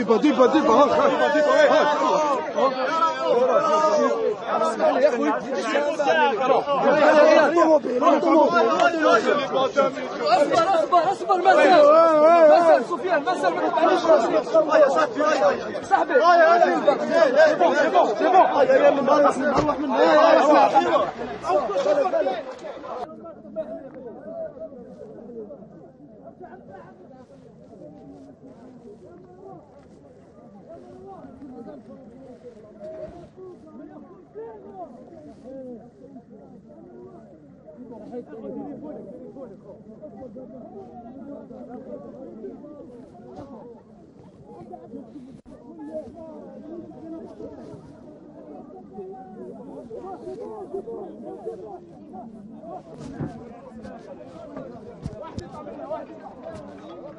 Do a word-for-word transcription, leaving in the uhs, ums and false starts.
ديبا ديبا ديبا هاك هاك ديبا هاك يا اخوي اصبر اصبر اصبر مسال مسال سفيان مسال ما تبعنيش صاحبي سي بون سي بون يا من نروح نروح من واحد